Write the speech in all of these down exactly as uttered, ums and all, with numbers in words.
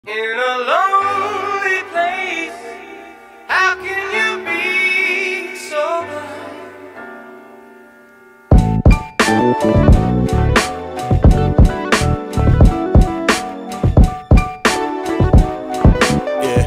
In a lonely place, how can you be so blind? Yeah.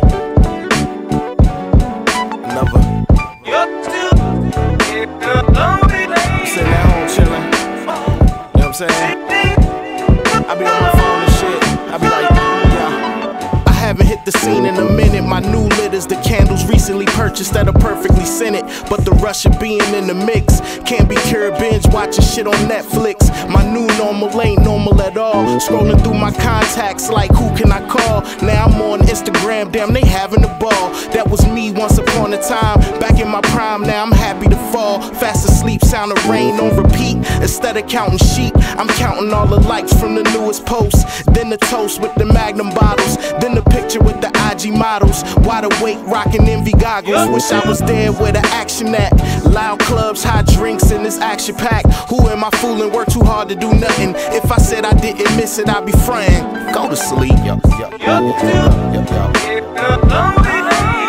Another. You're still in a lonely place. Sitting at home chilling. You know what I'm saying? I be on my phone and shit. I be like, yeah. I haven't hit the scene in a minute. My new lit is the candles recently purchased that are perfectly scented. But the rush of being in the mix can't be cured. Binge watching shit on Netflix. My new normal ain't normal at all. Scrolling through my contacts like who can I call? Now I'm on Instagram, damn they having a ball. That was me once upon a time, back in my prime. Now I'm happy to fall fast asleep, sound of rain on repeat. Instead of counting sheep, I'm counting all the likes from the newest posts. Then the toast with the Magnum bottles. Then the picture with the I G models. Wide awake, rocking envy goggles. Wish I was there where the action at. Loud clubs, hot drinks in this action pack. Who am I fooling? Work too hard to do nothing. If I said I didn't miss it, I'd be frying. Go to sleep. Yo, yo, yo, yo, yo, yo.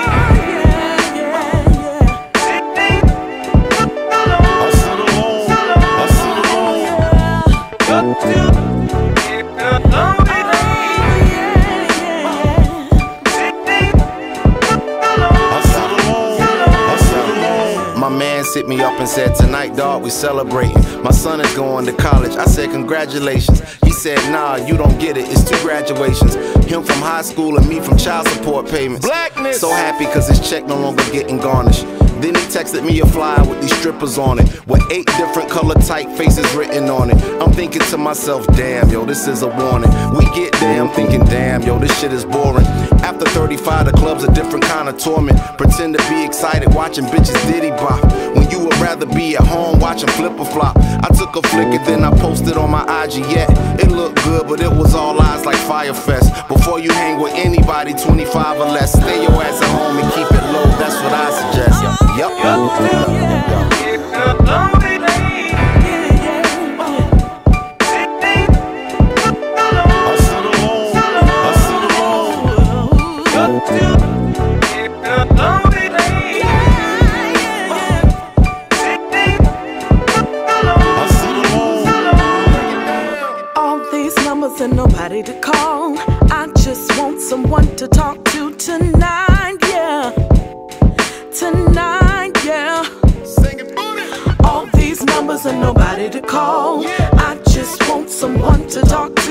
My man hit me up and said, tonight, dawg, we celebrating. My son is going to college. I said, congratulations. He said, nah, you don't get it. It's two graduations. Him from high school and me from child support payments. Blackness. So happy cause his check no longer getting garnished. Then he texted me a flyer with these strippers on it, with eight different color typefaces written on it. I'm thinking to myself, damn, yo, this is a warning. We get there, I'm thinking, damn, yo, this shit is boring. After thirty-five, the club's a different kind of torment. Pretend to be excited watching bitches diddy bop, when you would rather be at home watching flip or flop. I took a flick and then I posted on my I G. Yeah, it looked good, but it was all eyes like Fire Fest. Before you hang with anybody twenty-five or less, stay your ass at home and keep it low. That's what I suggest. Yep. Yep. All these numbers and nobody to call. I just want someone to talk to tonight, yeah. Tonight, yeah. All these numbers and nobody to call. I just want someone to talk to.